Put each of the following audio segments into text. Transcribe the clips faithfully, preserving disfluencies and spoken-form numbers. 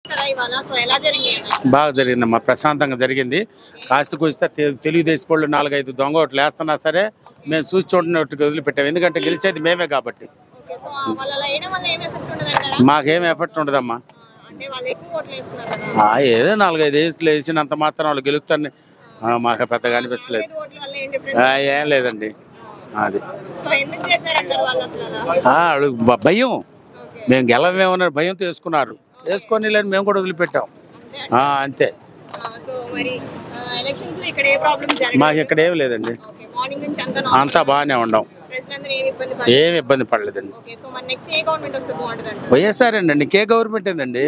బాగా జరిగిందమ్మా, ప్రశాంతంగా జరిగింది. కాస్త కూస్తే తెలుగుదేశం వాళ్ళు నాలుగైదు దొంగ ఓట్లు వేస్తున్నా సరే మేము చూసి చూడనట్టుగా వదిలిపెట్టాం. ఎందుకంటే గెలిచేది మేమే కాబట్టి. మాకేం ఎఫెక్ట్ ఉండదమ్మా. ఏదో నాలుగైదు వేసులు వేసినంత మాత్రం వాళ్ళు గెలుపుతారని మాకు పెద్దగా అనిపించలేదు. ఏం లేదండి, అది భయం. మేము గెలవేమన్నారు భయంతో వేసుకున్నారు, వేసుకొని లేని మేము కూడా వదిలిపెట్టాం అంతే. మాకు ఇక్కడ ఏమి లేదండి, అంతా బాగానే ఉండం, ఏమి ఇబ్బంది పడలేదండి. వైఎస్ఆర్ అండి, ఇంకే గవర్నమెంట్ ఏందండి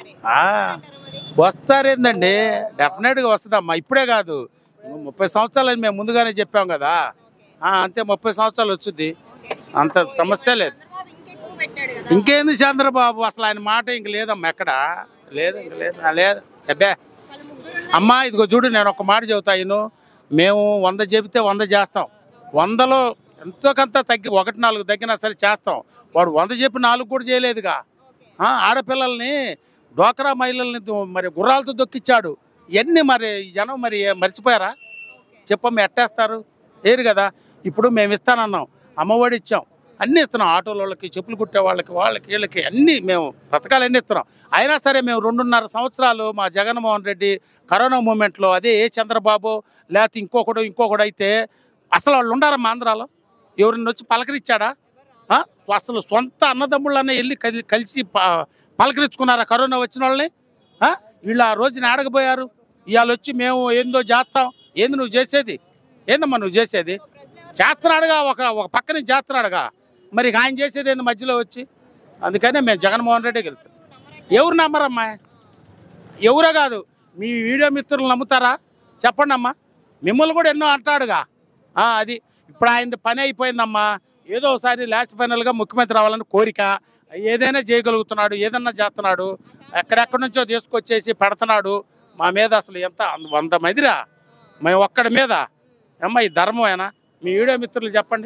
వస్తారేందండి, డెఫినెట్గా వస్తుందమ్మా. ఇప్పుడే కాదు, ముప్పై సంవత్సరాలు మేము ముందుగానే చెప్పాం కదా, అంతే ముప్పై సంవత్సరాలు వచ్చింది, అంత సమస్య లేదు. ఇంకేంది చంద్రబాబు అసలు ఆయన మాట ఇంక లేదమ్మా, ఎక్కడ లేదు, ఇంక లేదు లేదు అబ్బే. అమ్మా ఇదిగో చూడు, నేను ఒక మాట చెబుతాను, మేము వంద చెబితే వంద చేస్తాం, వందలో ఎంతో కొంత తగ్గి ఒకటి నాలుగు తగ్గినా సరే చేస్తాం. వాడు వంద చెప్పి నాలుగు కూడా చేయలేదుగా. ఆడపిల్లల్ని డోక్రా మహిళల్ని మరి గుర్రాలతో దొక్కిచ్చాడు. ఇవన్నీ మరి జనం మరి మర్చిపోయారా చెప్పమ్మ, ఎట్టేస్తారు ఏరు కదా. ఇప్పుడు మేము ఇస్తానన్నాం, అమ్మఒడి ఇచ్చాం, అన్నీ ఇస్తున్నాం, ఆటోల వాళ్ళకి, చెప్పులు కుట్టే వాళ్ళకి, వాళ్ళకి వీళ్ళకి అన్నీ మేము పథకాలు అన్నీ ఇస్తున్నాం. అయినా సరే మేము రెండున్నర సంవత్సరాలు మా జగన్మోహన్ రెడ్డి కరోనా మూమెంట్లో అదే ఏ చంద్రబాబు లేకపోతే ఇంకొకడు ఇంకొకడు అయితే అసలు వాళ్ళు ఉండారమ్మా ఆంధ్రాలో, ఎవరిని వచ్చి పలకరించాడా? అసలు సొంత అన్నదమ్ముళ్ళనే వెళ్ళి కలిసి పలకరించుకున్నారా కరోనా వచ్చిన వాళ్ళని? వీళ్ళు ఆ రోజున ఆడకపోయారు, ఇవాళ వచ్చి మేము ఏందో చేస్తాం. ఏంది నువ్వు చేసేది, ఏందమ్మా నువ్వు చేసేది? చేస్తున్నాడుగా, ఒక ఒక పక్క నుంచి చేస్తున్నాడుగా, మరి ఆయన చేసేది ఏంది మధ్యలో వచ్చి? అందుకనే మేము జగన్మోహన్ రెడ్డి గెలుస్తాం. ఎవరు నమ్మరమ్మా? ఎవరో కాదు, మీ వీడియో మిత్రులు నమ్ముతారా చెప్పండి అమ్మా. మిమ్మల్ని కూడా ఎన్నో అంటాడుగా, అది ఇప్పుడు ఆయన పని అయిపోయిందమ్మా. ఏదో ఒకసారి లాస్ట్ ఫైనల్గా ముఖ్యమంత్రి రావాలని కోరిక, ఏదైనా చేయగలుగుతున్నాడు, ఏదన్నా చేస్తున్నాడు, ఎక్కడెక్కడి నుంచో తీసుకొచ్చేసి పెడుతున్నాడు మా మీద. అసలు ఎంత వంద మందిరా మేము ఒక్కడి మీద, అమ్మా ఈ ధర్మమేనా? మీ వీడియో మిత్రులు చెప్పండి.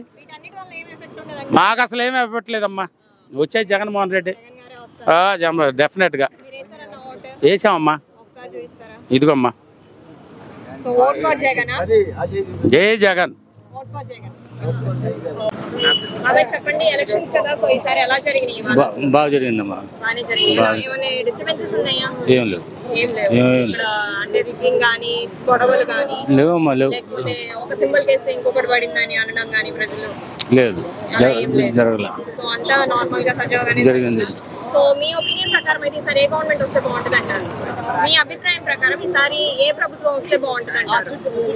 మాకు అసలు ఏమీ ఇవ్వట్లేదమ్మా, వచ్చేది జగన్మోహన్ రెడ్డి డెఫినెట్గా వేసామమ్మా. ఇదిగోమ్మా, జై జగన్. బాగా జరిగిందమ్మా, ఏం లేవు లేవమ్మా, లేవు లేదు, జరగలేదు, జరిగింది. సో మీ ఒపీనియన్ ప్రకారం అయితే ఈసారి ఏ గవర్నమెంట్ వస్తే బాగుంటుంది అంటారు? మీ అభిప్రాయం ప్రకారం ఈసారి ఏ ప్రభుత్వం వస్తే బాగుంటుంది అంటారు?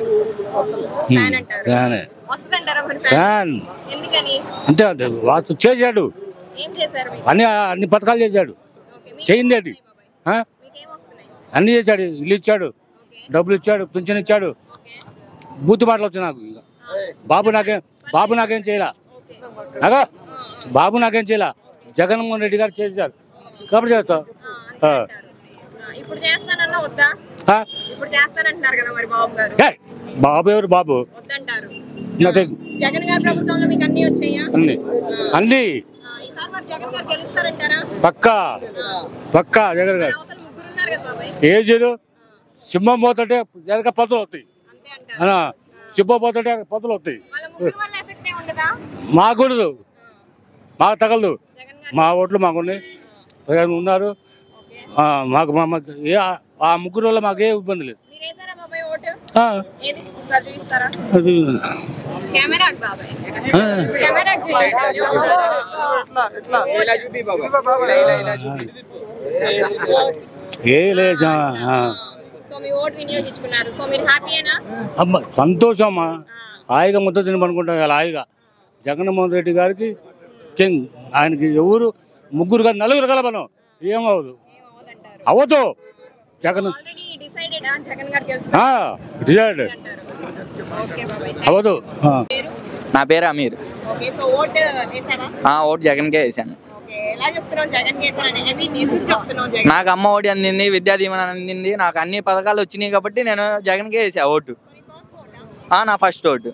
అంతే అంతే చేశాడు, అన్ని అన్ని పథకాలు చేశాడు, చేయండి అది అన్ని చేశాడు. ఇల్లు ఇచ్చాడు, డబ్బులు ఇచ్చాడు, పింఛన్ ఇచ్చాడు. బూతు మాటలు వచ్చాయి నాకు. ఇంకా బాబు నాకేం బాబు నాకేం చేయలే, అగా బాబు నాకేం చేయలే, జగన్మోహన్ రెడ్డి గారు చేశారు కాబట్టి చేస్తాం. బాబు ఎవరు బాబు? అన్ని పక్కా పక్కా జగన్ గారు. ఏం చేయదు, సింహం పోతుంటే వెనక పదులు వస్తాయి, సింహం పోతుంటే పదులు వస్తాయి. మాకూడదు, మాకు తగలదు, మా ఓట్లు మాకున్నాయి, ఉన్నారు మాకు. ఆ ముగ్గురు వల్ల మాకే ఇబ్బంది లేదు. ఏ లేదు, సంతోషమ్మా, హాయిగా ముద్ద తినమనుకుంటాం. హాయిగా జగన్మోహన్ రెడ్డి గారికి కింగ్, ఆయనకి ఎవరు ముగ్గురు కాదు నలుగురు కలపను ఏమవదు, అవదు. జగన్ డిసైడ్ అవదు. నా పేరు అమీర్, ఓటు జగన్కే వేసాను. నాకు అమ్మ ఒడి అందింది, విద్యా దీవెన అందింది, నాకు అన్ని పథకాలు వచ్చినాయి కాబట్టి నేను జగన్కే వేసా ఓటు. నా ఫస్ట్ ఓటు.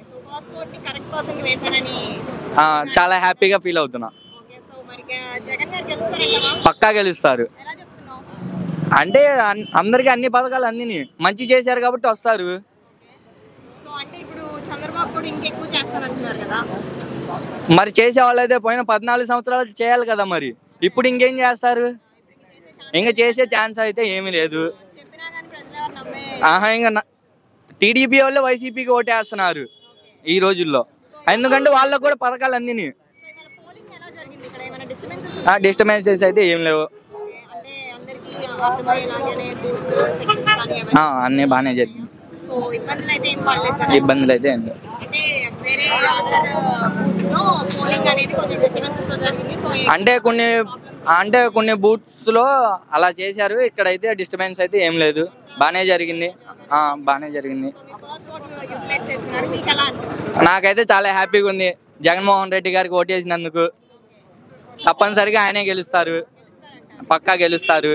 చాలా హ్యాపీగా ఫీల్ అవుతున్నా. పక్కా గెలుస్తారు. అంటే అన్- అందరికీ అన్ని పథకాలు అందిని మంచి చేశారు కాబట్టి వస్తారు. సో అంటే ఇప్పుడు చంద్రబాబు కూడా ఇంకెక్కువ చేస్తానంటున్నారు కదా. మరి చేసే వాళ్ళైతే పోయిన పద్నాలుగు సంవత్సరాలు చేయాలి కదా, మరి ఇప్పుడు ఇంకేం చేస్తారు? ఇంకా చేసే ఛాన్స్ అయితే ఏమీ లేదు. చెప్పినా కానీ ప్రజలు ఎవరు నమ్మే ఆహా, ఇంకా టీడీపీ వాళ్ళు వైసీపీకి ఓటేస్తున్నారు ఈ రోజుల్లో, ఎందుకంటే వాళ్ళకు కూడా పథకాలు అందిని. పోలింగ్ ఎలా జరిగింది ఇక్కడ? ఏమైనా డిస్టర్బెన్సెస్? డిస్టర్బెన్సెస్ అయితే ఏం లేవు. అంటే అందరికీ అర్థమయ్యేలాగానే బూత్ సెక్షన్స్ కానీ ఏమైనా? ఆ, అన్నీ బాగానే జరిగింది. సో ఇబ్బందులు అయితే ఏం పడలేదు కదా. ఇబ్బందులు అయితే ఏం లేవు. అంటే వేరే అదర్ బూత్స్ లో పోలింగ్ అనేది కొంచెం డిస్టర్బెన్సెస్ తో జరిగింది. సో అంటే కొన్ని అంటే కొన్ని బూత్స్ లో అలా చేశారు, ఇక్కడైతే డిస్టర్బెన్స్ అయితే ఏం లేదు, బాగానే జరిగింది. ఆ, బాగానే జరిగింది. ఫస్ట్ ఓట్ యూటిలైజ్ చేస్తున్నారు, మీకు ఎలా అనిపిస్తుంది? నాకైతే చాలా హ్యాపీగా ఉంది. జగన్మోహన్ రెడ్డి గారికి ఓటేసినందుకు తప్పనిసరిగా ఆయనే గెలుస్తారు, పక్కా గెలుస్తారు.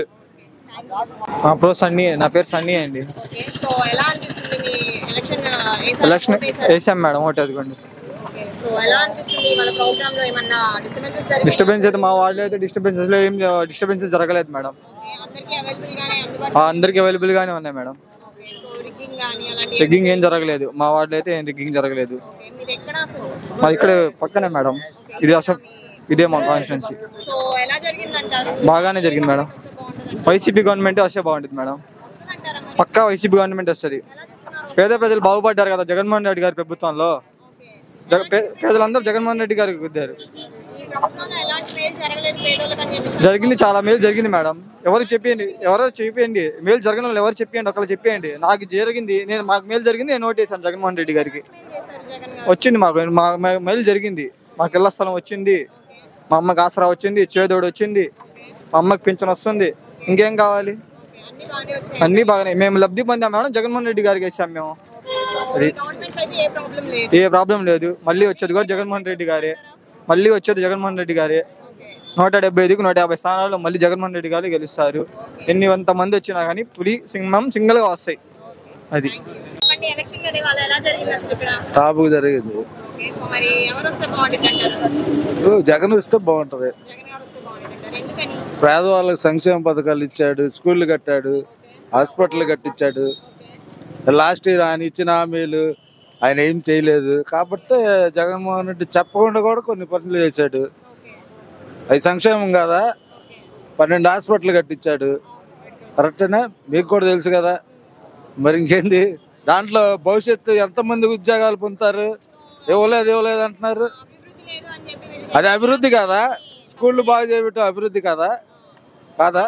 ప్రో సన్నీ, నా పేరు సన్నీ అండి. ఓకే, సో ఎలా అనిపిస్తుంది మీ ఎలక్షన్? ఎలక్షన్ వేసాం మేడం, ఒకటి అదిగోండి. ఓకే, సో ఎలా అనిపిస్తుంది వాళ్ళ ప్రోగ్రామ్ లో? ఏమన్నా డిస్టర్బెన్సెస్ జరిగాయా? డిస్టర్బెన్స్ అయితే మా వార్డులో అయితే డిస్టర్బెన్సెస్ లో ఏం డిస్టర్బెన్సెస్ జరగలేదు మేడం. ఓకే, అందరికీ అవైలబుల్ గానే ఆ, అందుబాటులో? అందరికి అవైలబుల్ గానే ఉన్నాయి మేడం. ఓకే, సో రిగ్గింగ్ గానీ అలాంటి రిగ్గింగ్ ఏం జరగలేదు మా వార్డులో అయితే, ఏం రిగ్గింగ్ జరగలేదు. ఓకే, మీది ఎక్కడ అసలు? మాది ఇక్కడ పక్కనే మేడం, ఇది అసలు ఇదే మా కాన్స్టిట్యున్సీ. సో ఎలా జరిగింది అంటారు? బాగానే జరిగింది మేడం. వైసీపీ గవర్నమెంట్ వస్తే బాగుంటుంది మేడం, వస్తుందంటారా మరి? పక్కా వైసీపీ గవర్నమెంట్ వస్తుంది. ఎలా చెప్తున్నారు? పేద ప్రజలు బాగుపడ్డారు కదా జగన్మోహన్ రెడ్డి గారి ప్రభుత్వంలో. ఓకే, జగ- పే- పేదలందరూ జగన్మోహన్ రెడ్డి గారికి గుద్దారు. ఈ ప్రభుత్వంలో ఎలాంటి మేలు జరగలేదు పేదోళ్ళకి అని చెప్పి జరిగింది, చాలా మేలు జరిగింది మేడం. ఎవరు చెప్పండి, ఎవరో చెప్పండి మేలు జరగని వాళ్ళు ఎవరు చెప్పండి, ఒకళ్ళు చెప్పండి. నాకు జరిగింది, నేను మాకు మేలు జరిగింది, నేను ఓటేసాను జగన్మోహన్ రెడ్డి గారికి. ఏం చేశారు జగన్ గారు? వచ్చింది మాకు, మా మా మేలు జరిగింది. మాకు ఇళ్ల స్థలం వచ్చింది, మా అమ్మకి ఆసరా వచ్చింది, చేదోడు వచ్చింది, మా అమ్మకి పింఛన్ వస్తుంది. ఇంకేం కావాలి? ఓకే, అన్ని బాగానే వచ్చాయి. అన్నీ బాగానే మేము లబ్ధి పొందాం మేడం. జగన్మోహన్ రెడ్డి గారికి వేసాం మేము. ఓకే, సో ఈ గవర్నమెంట్ అయితే ఏ ప్రాబ్లం లేదు. ఏ ప్రాబ్లం లేదు. మళ్ళీ వచ్చేది కూడా జగన్మోహన్ రెడ్డి గారే, మళ్ళీ వచ్చేది జగన్మోహన్ రెడ్డి గారే. నూట డెబ్బై ఐదుకు నూట యాభై స్థానాల్లో మళ్ళీ జగన్మోహన్ రెడ్డి గారు గెలుస్తారు. ఎన్ని వంద మంది వచ్చినా కానీ పులి సింహం సింగల్ గా వస్తాయి. అది చెప్పండి, ఎలక్షన్ కదా వాళ్ళు ఎలా జరిగింది అసలు ఇక్కడ? టాపు జరిగింది. ఓకే, సో మరి ఎవరు వస్తే బాగుంటుంది అంటారు? జగన్ వస్తే బాగుంటది. జగన్ గారు వస్తే బాగుంటుంది అంటారు, ఎందుకని? పేదవాళ్ళకి సంక్షేమ పథకాలు ఇచ్చాడు, స్కూళ్ళు కట్టాడు, హాస్పిటల్ కట్టించాడు. లాస్ట్ ఇయర్ ఆయన ఇచ్చిన హామీలు ఆయన ఏం చేయలేదు కాబట్టి జగన్మోహన్ రెడ్డి చెప్పకుండా కూడా కొన్ని పనులు చేశాడు. అవి సంక్షేమం కాదా? పన్నెండు హాస్పిటల్ కట్టించాడు, కరెక్టేనా? మీకు కూడా తెలుసు కదా. మరి ఇంకేంది దాంట్లో భవిష్యత్తు ఎంతమంది ఉద్యోగాలు పొందుతారు? ఇవ్వలేదు ఇవ్వలేదు అంటున్నారు. అభివృద్ధి లేదు అని చెప్పి వీళ్ళు అది అభివృద్ధి కాదా? స్కూళ్ళు బాగా చేయటం అభివృద్ధి కాదా? కాదా?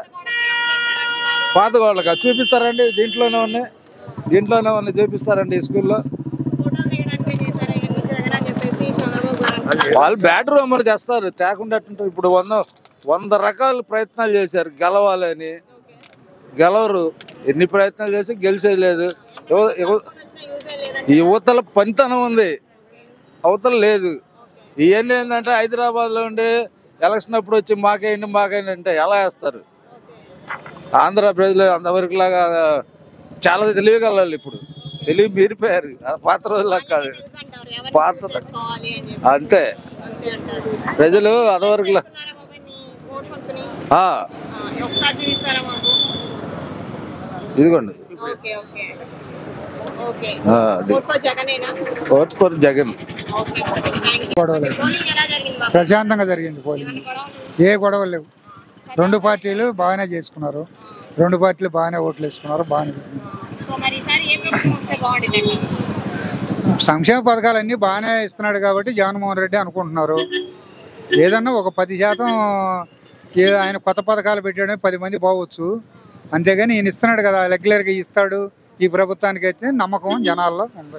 పాత వాళ్ళకి చూపిస్తారండి, దీంట్లోనే ఉన్నాయి, దీంట్లోనే ఉన్నాయి, చూపిస్తారండి ఈ స్కూల్లో. ఫోటోలు తీయడానికి చేశారు ఇవన్నీ జగన్ అని చెప్పేసి చంద్రబాబు గారు అంటున్నారు. వాళ్ళు బెడ్రూమ్ చేస్తారు, తేకుండా ఎట్టుంటారు. ఇప్పుడు వంద వంద రకాల ప్రయత్నాలు చేశారు గెలవాలని, గెలవరు. ఎన్ని ప్రయత్నాలు చేసి గెలిచేది లేదు. ఎవ- ఎవ- వచ్చిన యూజే లేదంటే ఈ యువతల పనితనం ఉంది, అవతల లేదు. ఇవన్నీ ఏంటంటే హైదరాబాద్లో ఉండి ఎలక్షన్ అప్పుడు వచ్చి మాకేయండి మాకేయండి అంటే ఎలా వేస్తారు? ఆంధ్ర ప్రజలు అంతవరకు లాగా చాలా తెలియగలరు. ఇప్పుడు తెలివి మీరిపోయారు, ఆ పాత రోజులా కాదు. తెలుసు అంటారు, ఎవరిని పాత చేసుకోవాలి అని చెప్పి అంతే అంతే అంటారు. ప్రజలు అదవరకు చేస్తున్నారా బాబాయ్ మీ ఓటు హక్కుని? ఆ, ఒకసారి చూపిస్తారా మాకు? ఇదిగోండి ఓకే ఓకే ఓకే, ఆ, అది ఓటు ఫర్ జగనేనా? Vote for Jagan. Okay, thank you. Polling ఎలా జరిగింది బాబాయ్? ప్రశాంతంగా జరిగింది పోలింగ్. ఏమైనా గొడవలు? ఏ గొడవలు లేవు. రెండు పార్టీలు బాగానే చేసుకున్నారు, రెండు పార్టీలు బాగానే ఓట్లు వేసుకున్నారు, బాగానే జరిగింది. సో మరి ఈసారి ఏ ప్రభుత్వం వస్తే బాగుంటుంది అంటారు? సంక్షేమ పథకాలన్నీ బాగానే ఇస్తున్నాడు కాబట్టి జగన్మోహన్ రెడ్డి అనుకుంటున్నారు. ఏదన్నా ఒక పది శాతం ఏ ఆయన కొత్త పథకాలు పెట్టాడని పది మంది పోవచ్చు, అంతేగాని ఈయన ఇస్తున్నాడు కదా రెగ్యులర్గా ఇస్తాడు. ఈ ప్రభుత్వానికి అయితే నమ్మకం జనాల్లో ఉంది.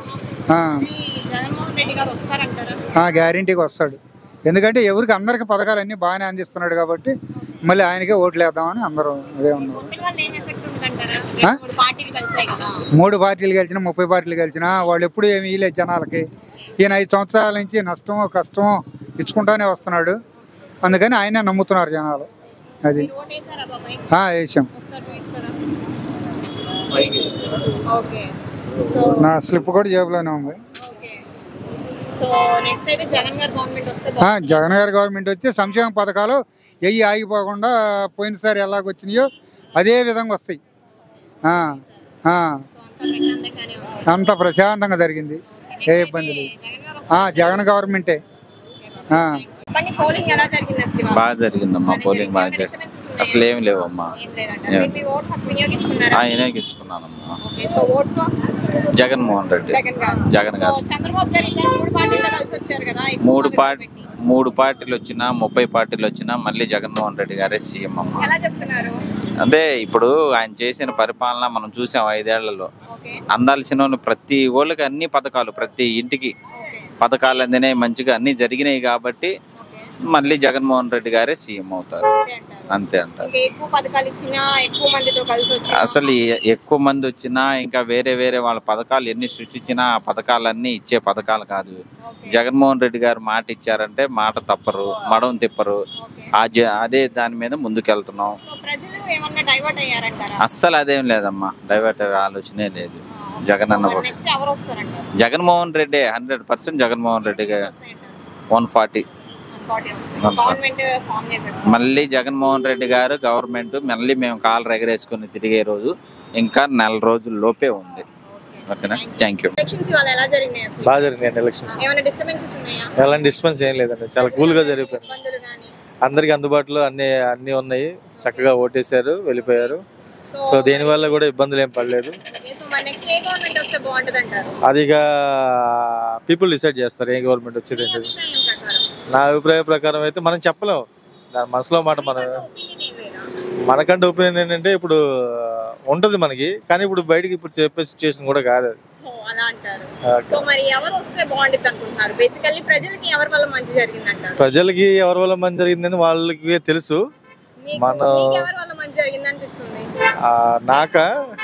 ఈ జగన్మోహన్ రెడ్డి గారు వస్తారంటారా? గ్యారంటీగా వస్తాడు, ఎందుకంటే ఎవరికి అందరికి పథకాలన్నీ బాగానే అందిస్తున్నాడు కాబట్టి మళ్ళీ ఆయనకే ఓట్లు వేద్దామని అందరూ అదే ఉన్నారు. పొత్తుల వల్ల ఏం ఎఫెక్ట్ ఉంటుందంటారా? ఆ? మూడు పార్టీలు కలిసాయి కదా. మూడు పార్టీలు గెలిచినా ముప్పై పార్టీలు గెలిచినా వాళ్ళు ఎప్పుడు ఏమి ఇవ్వలేదు జనాలకి. ఈయన ఐదు సంవత్సరాల నుంచి నష్టమో కష్టమో ఇచ్చుకుంటానే వస్తున్నాడు, అందుకని ఆయనే నమ్ముతున్నారు జనాలు. అది మీరు ఓటు వేసారా బాబాయ్? ఆ, వేసాం. ఒకసారి చూపిస్తారా? ఓకే, సో నా స్లిప్ కూడా జేబులోనే ఉంది. ఓకే, సో నెక్స్ట్ అయితే జగన్ గారు గవర్నమెంట్ వస్తే ఆ, జగన్ గారి గవర్నమెంట్ వచ్చి సంక్షేమ పథకాలు ఎయ్యి ఆగిపోకుండా పోయినసారి ఎలాగొచ్చినాయో అదే విధంగా వస్తాయి. ఆ, ఆ. అంత ప్రశాంతంగా జరిగింది, ఏ ఇబ్బంది లేదు. ఆ, జగన్ గవర్నమెంటే. ఆ. పోలింగ్ ఎలా జరిగింది అసలు? బాగా జరిగిందమ్మా, పోలింగ్ బాగా జరిగింది. అసలు ఏమి లేవమ్మా. వినియోగించుకున్నారా? వినియోగించుకున్నానమ్మా. Okay, so vote for Jaganmohan Reddy. Jagan garu. Jagan గారు. సో చంద్రబాబు గారు ఈసారి మూడు పార్టీలు కలిసి వచ్చారు కదా, ఎక్కువ మూడు మంది పార్టీ పెట్టి. మూడు పార్టీలు వచ్చినా ముప్పై పార్టీలు వచ్చినా మళ్ళీ జగన్మోహన్ రెడ్డి గారే సీఎం అమ్మా. ఎలా చెప్తున్నారు? అదే ఇప్పుడు ఆయన చేసిన పరిపాలన మనం చూసాం ఐదేళ్లలో. ఓకే, అందాల్సిన వాళ్ళు ప్రతి వాళ్ళకి అన్ని పథకాలు, ప్రతి ఇంటికి పథకాలు అందినాయి, మంచిగా అన్ని జరిగినాయి కాబట్టి మళ్ళీ జగన్మోహన్ రెడ్డి గారే సీఎం అవుతారు, అంతే అంటారు. ఇంకా ఎక్కువ పథకాలు ఇచ్చినా ఎక్కువ మందితో కలిసి వచ్చినా అసలు ఎ- ఎక్కువ మంది వచ్చినా ఇంకా వేరే వేరే వాళ్ళ పథకాలు ఎన్ని సృష్టించినా ఆ పథకాలన్నీ ఇచ్చే పథకాలు కాదు. జగన్మోహన్ రెడ్డి గారు మాట ఇచ్చారంటే మాట తప్పరు, మడం తిప్పరు. ఆ జ- అదే దాని మీద ముందుకెళ్తున్నాం. సో ప్రజలు ఏమన్నా డైవర్ట్ అయ్యారంటారా? అస్సలు అదేం లేదమ్మా, డైవర్ట్ అయ్యే ఆలోచనే లేదు. జగన్ అన్న ఒకటి. నెక్స్ట్ ఎవరు వస్తారంటారు? Jaganmohan Reddy hundred percent Jaganmohan Reddy garu. One forty government form చేసేస్తారు. మళ్ళీ జగన్మోహన్ రెడ్డి గారు గవర్నమెంట్ మళ్ళీ మేము కాలు ఎగరేసుకుని తిరిగే రోజు ఇంకా నెల రోజుల లోపే ఉంది. ఓకేనా, థ్యాంక్ యూ. ఎలక్షన్స్ ఇవాళ ఎలా జరిగినాయి అసలు? బాగా జరిగినాయండి ఎలక్షన్స్. ఏమైనా డిస్టర్బెన్సెస్ ఉన్నాయా? ఎలాంటి డిస్టెన్స్ ఏం లేదండి, చాలా కూల్ గా జరిగిపోయింది. ఇబ్బందులు గానీ? అందరికి అందుబాటులో అన్ని అన్ని ఉన్నాయి, చక్కగా ఓటేశారు, వెళ్ళిపోయారు. సో దేని వల్ల కూడా ఇబ్బందులు ఏం పడలేదు. ఓకే, సో మరి నెక్స్ట్ ఏ గవర్నమెంట్ వస్తే బాగుంటుంది అంటారు? అది ఇక పీపుల్ డిసైడ్ చేస్తారు ఏ గవర్నమెంట్ వచ్చేది మీ ఏంటిది. అభిప్రాయం ప్రకారం? నా అభిప్రాయ ప్రకారం అయితే మనం చెప్పలేం, దాని మనసులో మాట మన ఒపీనియన్ ఏం లేదా? మనకంటే ఒపీనియన్ ఏంటంటే ఇప్పుడు ఉంటది మనకి, కానీ ఇప్పుడు బయటికి ఇప్పుడు చెప్పే సిచ్యువేషన్ కూడా కాదు అది. ఓ, అలా అంటారు. ఓకే. సో మరి ఎవరు వస్తే బాగుంటుంది అనుకుంటున్నారు? బేసికల్లీ ప్రజలకి ఎవరి వల్ల మంచి జరిగింది అంటారు? ప్రజలకి ఎవరి వల్ల మంచి జరిగిందని వాళ్ళకి తెలుసు. మీకు మన- మీకు ఎవరి వల్ల మంచి జరిగింది అనిపిస్తుంది? ఆ, నాక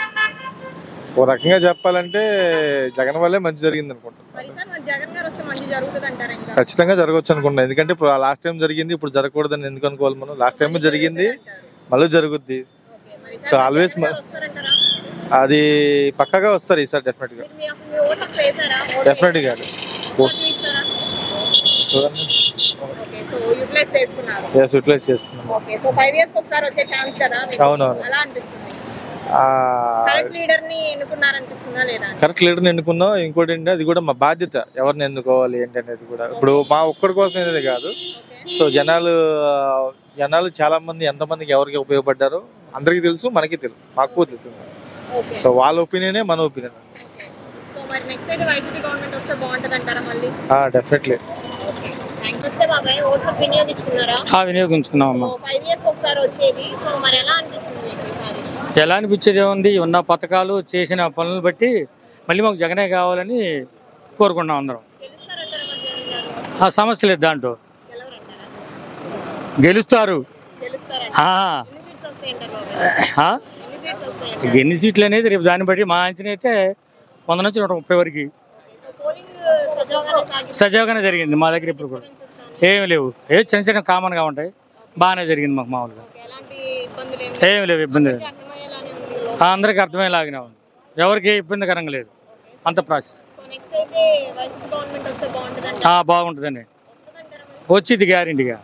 ఓ రకంగా చెప్పాలంటే జగన్ వల్లే మంచి జరిగింది అనుకుంటున్నాను. మరి ఈసారి మరి జగన్ గారు వస్తే మంచి జరుగుతుంది అంటారా? ఇంకా ఖచ్చితంగా జరగవచ్చు అనుకుంటున్నాను, ఎందుకంటే ఇప్పుడు లాస్ట్ టైం జరిగింది, ఇప్పుడు జరగకూడదని ఎందుకు అనుకోవాలి మనం. లాస్ట్ టైం జరిగింది, మళ్ళీ జరుగుద్ది. ఓకే, మరి సో ఈసారి ఆల్వేస్ జగన్ గారు వస్తారంటారా? అది పక్కాగా వస్తారు ఈసారి డెఫినెట్ గా. మీరు మీ అసలు మీ ఓటు వేసారా? ఓటు డెఫినెట్ గా వేసారా? ఓటు ఇస్తారా? చూడండి, ఓకే, సో యూటిలైజ్ చేసుకున్నారు. ఎస్ యూటిలైజ్ చేస్తున్నాం. ఓకే, సో ఫైవ్ ఇయర్స్ ఒకసారి వచ్చే ఛాన్స్ కదా మీకు? అవునవును. ఎలా అనిపిస్తుంది? కరెక్ట్ లీడర్ ని ఎన్నుకున్నారనిపిస్తుందా లేదా? కరెక్ట్ లీడర్ని ఎన్నుకున్నాం. ఇంకోటి ఏంటంటే అది కూడా మా బాధ్యత, ఎవరిని ఎన్నుకోవాలి ఏంటి అనేది కూడా. ఇప్పుడు మా ఒక్కడి కోసం అనేది కాదు. సో జనాలు జనాలు చాలా మంది ఎంతమందికి ఎవరికి ఉపయోగపడ్డారో అందరికీ తెలుసు, మనకి తెలుసు, మాకు తెలుసు. ఓకే, సో వాళ్ళ ఒపీనియనే మన ఒపీనియన్. సో మరి నెక్స్ట్ అయితే వైసీపీ గవర్నమెంట్ వస్తే బాగుంటుంది అంటారా మళ్ళీ? డెఫినెట్లీ. నమస్తే బాబాయ్, ఓట్లు వినియోగించుకున్నారా? వినియోగించుకున్నామమ్మా. ఫైవ్ ఇయర్స్ ఒకసారి వచ్చేది, సో మరి ఎలా అనిపిస్తుంది మీకు ఈసారి? ఎలా అనిపించేది ఉంది, ఉన్న పథకాలు చేసిన పనులు బట్టి మళ్ళీ మాకు జగనే కావాలని కోరుకున్నాం అందరం. గెలుస్తారంటారా మరి జగన్ గారు? ఆ సమస్య లేదు దాంట్లో, గెలవరంటారా? గెలుస్తారు. గెలుస్తారంట. ఆ, ఎన్ని సీట్స్ వస్తాయి అంటారు బాబాయ్? ఆ? ఎన్ని సీట్స్ వస్తాయి అంటారు? ఎన్ని సీట్లు అనేది రేపు దాన్ని బట్టి మా అంచనా అయితే వంద నుంచి నూట ముప్పై వరకు సో పోలింగ్ సజావుగానే సాగింది. సజావుగానే జరిగింది మా దగ్గర. ఇప్పుడు కూడా ఏమి లేవు, ఏ చిన్న చిన్న కామన్గా ఉంటాయి, బాగానే జరిగింది మాకు మామూలుగా. ఎలాంటి ఇబ్బందులు ఏమి ఏమి లేవు ఇబ్బంది లేదు, అర్థమయ్యేలానే ఉంది. ఆ, అందరికీ అర్థమయ్యేలాగానే ఉంది, ఎవరికి ఏ ఇబ్బందికరంగా లేదు, అంత ప్రాసెస్ సో నెక్స్ట్ అయితే వైసీపీ గవర్నమెంట్ వస్తే బాగుంటుంది అంటారా? బాగుంటుందండి, వస్తుందంటారా మరి? వచ్చింది గ్యారెంటీగా.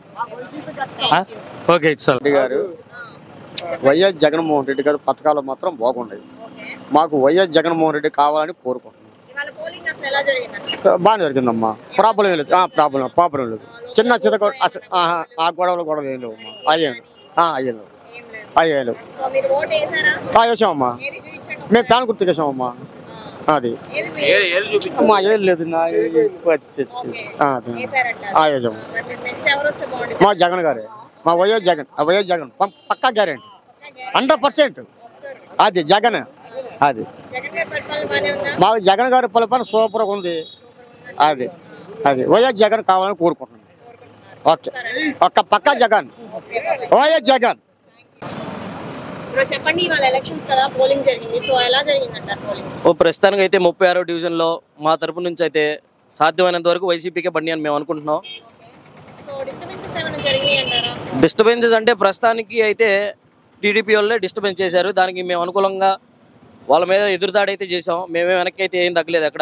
Okay sir. రెడ్డి గారు, వైఎస్ జగన్మోహన్ రెడ్డి గారు పథకాలు మాత్రం బాగున్నాయి. మాకు వైఎస్ జగన్మోహన్ రెడ్డి కావాలని కోరుకుంటున్నాం. ఇవాళ పోలింగ్ అసలు ఎలా జరిగిందండి? బాగానే జరిగిందమ్మా, ప్రాబ్లం ఏం లేదు. ప్రాబ్లం ప్రాబ్లం లేదు. చిన్న చిన్న గొ- అసలు ఆహా, ఆ గొడవలు గొడవలు ఏం లేవు అమ్మా. అయ్యాను అయ్యాను ఏం లేదు. అయ్యాను సో మీరు ఓటు వేసారా? వేసామమ్మా. ఏది చూపించండి మేము ఒకసారి. ప్యాన్ గుర్తుకేసామమ్మా. అది ఏది మీ- మా ఏం లేదు నా వచ్చి ఓకే. అది వేసారంటారు. వేసాము. మరి మీరు నెక్స్ట్ ఎవరు వస్తే బాగుంటుంది? మా జగన్ గారే, మా వైఎస్ జగన్, ఆ వైఎస్ జగన్ ప- పక్కా గ్యారెంటీ, హండ్రెడ్ పర్సెంట్ అది జగన్. అది జగన్ గారి పరిపాలన బాగానే ఉందా? మా జగన్ గారి పరిపాలన సూపర్గా ఉంది. అది అది వైఎస్ జగన్ కావాలని కోరుకుంటున్నాను. ఓకే, ఒక్క పక్క జగన్, వైఎస్ జగన్. ఇప్పుడు చెప్పండి, ఇవాళ ఎలక్షన్స్ కదా, పోలింగ్ జరిగింది, సో ఎలా జరిగిందంటారు పోలింగ్? ఓ ప్రస్తుతానికి అయితే ముప్పై ఆరో డివిజన్లో మా తరపు నుంచి అయితే సాధ్యమైనంత వరకు వైసీపీకే బండి అని మేము అనుకుంటున్నాం. సో డిస్టర్బెన్సెస్ ఏమైనా జరిగినాయి అంటారా? డిస్టర్బెన్సెస్ అంటే ప్రస్తుతానికి అయితే టీడీపీ వాళ్ళే డిస్టర్బెన్స్ చేశారు. దానికి మేము అనుకూలంగా వాళ్ళ మీద ఎదురుదాడి అయితే చేసాం. మేమే వెనక్కి అయితే ఏం తగ్గలేదు అక్కడ.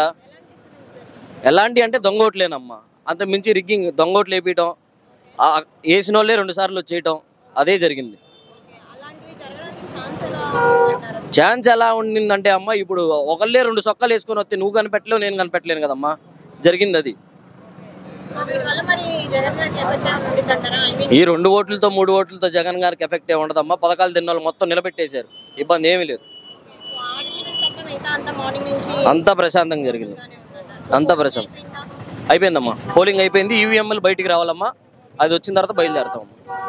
ఎలాంటి అంటే దొంగోట్లేనమ్మా, అంత మించి రిగ్గింగ్, దొంగోట్లు వేపించడం, వేసిన వాళ్ళే రెండు సార్లు వచ్చేయటం, అదే జరిగింది. అలాంటివి జరగడానికి ఛాన్స్ ఛాన్స్ ఎలా ఉండిందంటే అమ్మ ఇప్పుడు ఒకళ్ళే రెండు సొక్కలు వేసుకొని వస్తే నువ్వు కనిపెట్టలేవు నేను కనిపెట్టలేను కదమ్మా, జరిగింది అది. ఈ రెండు ఓట్లతో మూడు ఓట్లతో జగన్ గారికి ఎఫెక్ట్ ఏ ఉండదమ్మా. పథకాలు తిన్న వాళ్ళు మొత్తం నిలబెట్టేశారు, ఇబ్బంది ఏమీ లేదు. అంతా ప్రశాంతంగా జరిగింది, అంతా ప్రశాంతం అయిపోయిందమ్మా. పోలింగ్ అయిపోయింది, ఈవీఎంలు బయటికి రావాలమ్మా, అది వచ్చిన తర్వాత బయలుదేరుతాం.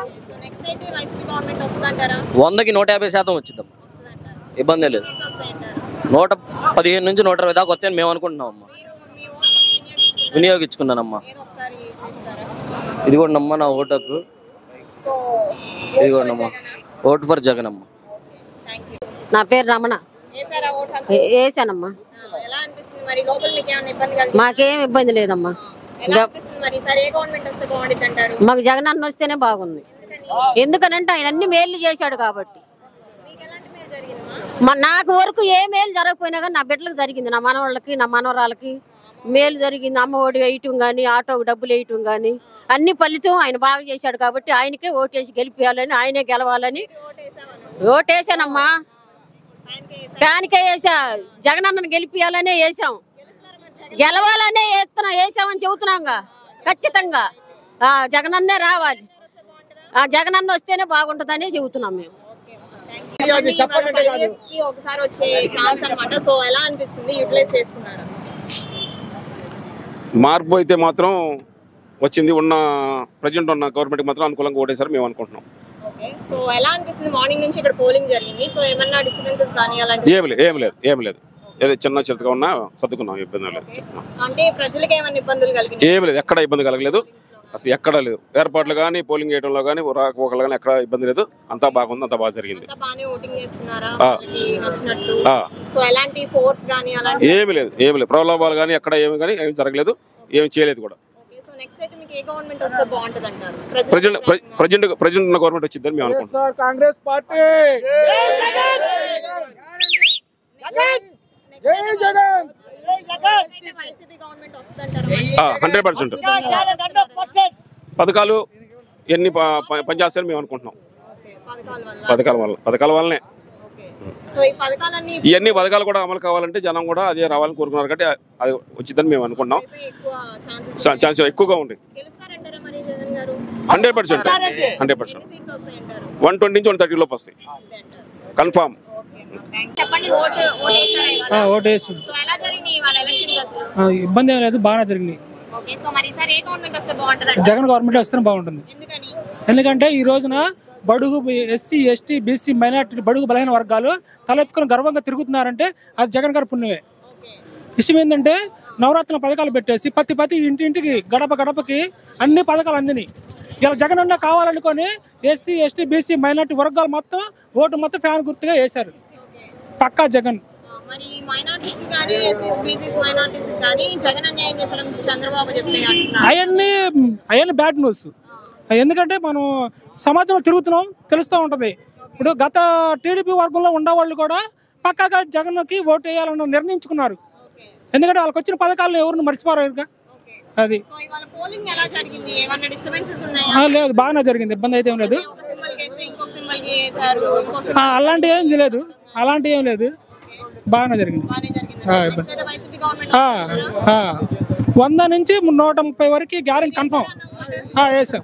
వందకి నూట యాభై శాతం వచ్చిందమ్మా, ఇబ్బంది లేదు. నూట పదిహేను నుంచి నూట ఇరవై దాకా వస్తాయని మేము అనుకుంటున్నాం అమ్మా. వినియోగించుకున్నానమ్మా. ఇదిగోండమ్మా నా ఓటు హక్కు, ఇదిగోండమ్మా ఓటు ఫర్ జగన్ అమ్మా. నా పేరు రమణ. వేసానమ్మా, మాకేం ఇబ్బంది లేదమ్మా. మాకు జగన్ అన్న వస్తేనే బాగుంది, ఎందుకనంటే ఆయన అన్ని మేలు చేశాడు కాబట్టి. నాకు వరకు ఏ మేలు జరగకపోయినా కానీ నా బిడ్డలకు జరిగింది, నా మనవాళ్ళకి నా మనవరాలకి మేలు జరిగింది. అమ్మ ఒడి వేయటం కానీ ఆటోకి డబ్బులు వేయటం కానీ అన్ని ఫలితం ఆయన బాగా చేశాడు కాబట్టి ఆయనకే ఓటేసి గెలిపించాలని, ఆయనే గెలవాలని ఓటేసానమ్మా. ఫ్యాన్కే వేసా, జగనన్నను గెలిపించాలనే వేసాం, గెలవాలనే వేస్తున్నా వేసామని చెబుతున్నాంగా. ఖచ్చితంగా జగనన్నే రావాలి, జగనన్న వస్తేనే బాగుంటుందనే చెబుతున్నాం మేము. ఒకసారి వచ్చే ఛాన్స్ అన్నమాట. సో ఎలా అనిపిస్తుంది, యూటిలైజ్ చేసుకున్నారా? మార్పు అయితే మాత్రం వచ్చింది, ఉన్న ప్రజెంట్ ఉన్న గవర్నమెంట్ మాత్రం అనుకూలంగా ఓటేశారు మేము అనుకుంటున్నాం. సో ఎలా అనిపిస్తుంది, మార్నింగ్ నుంచి ఇక్కడ పోలింగ్ జరిగింది, సో ఏమన్నా డిస్టర్బెన్సెస్ కానీ అలాంటి ఏమి లేదు ఏమి లేదు ఏమి లేదు ఏదో చిన్న చిరుతగా ఉన్నా సర్దుకున్నాం, ఇబ్బంది లేదు. అంటే ప్రజలకు ఏమైనా ఇబ్బందులు కలిగింది? ఏమి లేదు, ఎక్కడ ఇబ్బంది కలగలేదు, అసలు ఎక్కడ లేదు. ఏర్పాట్లు కానీ పోలింగ్ చేయడంలో కానీ ఒకళ్ళు కానీ ఎక్కడ ఇబ్బంది లేదు, అంతా బాగుంది, అంతా బాగా జరిగింది. ఏమి లేదు ఏమి లేదు ప్రలోభాలు కానీ ఎక్కడ ఏమి కానీ ఏమి జరగలేదు, ఏమి చేయలేదు కూడా. ప్రజెంట్ ప్రజెంట్ ప్రజెంట్ ఉన్న గవర్నమెంట్ వచ్చిందని మేము అనుకుంటున్నాం. కాంగ్రెస్ పార్టీ హండ్రెడ్ పర్సెంట్ పథకాలు ఎన్ని పనిచేస్తాయని మేము అనుకుంటున్నాం. పథకాల వల్ల పథకాల వల్లనే ఇవన్నీ పథకాలు కూడా అమలు కావాలంటే జనం కూడా అదే రావాలని కోరుకున్నారు కాబట్టి అది వచ్చిందని మేము అనుకుంటున్నాం. ఛాన్స్ ఎక్కువగా ఉంది, hundred percent hundred percent one twenty నుంచి వన్ థర్టీ లోపు వస్తాయి కన్ఫామ్. ఓటేసి ఇబ్బంది ఏం లేదు, బాగానే జరిగింది. జగన్ గవర్నమెంట్ వస్తేనే బాగుంటుంది, ఎందుకంటే ఈ రోజున బడుగు ఎస్సీ ఎస్టీ బీసీ మైనార్టీ బడుగు బలహీన వర్గాలు తలెత్తుకుని గర్వంగా తిరుగుతున్నారంటే అది జగన్ గారి పుణ్యమే. విషయం ఏంటంటే నవరాత్రుల పథకాలు పెట్టేసి ప్రతి ప్రతి ఇంటింటికి గడప గడపకి అన్ని పథకాలు అందినాయి. ఇలా జగన్ అన్న కావాలనుకొని ఎస్సీ ఎస్టీ బీసీ మైనార్టీ వర్గాలు మొత్తం ఓటు మొత్తం ఫ్యాన్ గుర్తుగా వేశారు. పక్కా జగన్. అవన్నీ అవన్నీ బ్యాడ్ న్యూస్, ఎందుకంటే మనం సమాజంలో తిరుగుతున్నాం తెలుస్తూ ఉంటుంది. ఇప్పుడు గత టీడీపీ వర్గంలో ఉండేవాళ్ళు కూడా పక్కాగా జగన్కి ఓటు వేయాలని నిర్ణయించుకున్నారు, ఎందుకంటే వాళ్ళకి వచ్చిన పథకాలను ఎవరిని మర్చిపోరారుగా. అది లేదు, బాగానే జరిగింది, ఇబ్బంది అయితే ఏం లేదు. అలాంటి ఏం లేదు, అలాంటి ఏం లేదు, బాగానే జరిగింది. వంద నుంచి నూట ముప్పై వరకు గ్యారెంటీ కన్ఫర్మ్ వేసాం.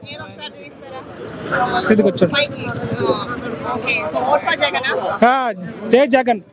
ఇదికి వచ్చాడు జై జగన్.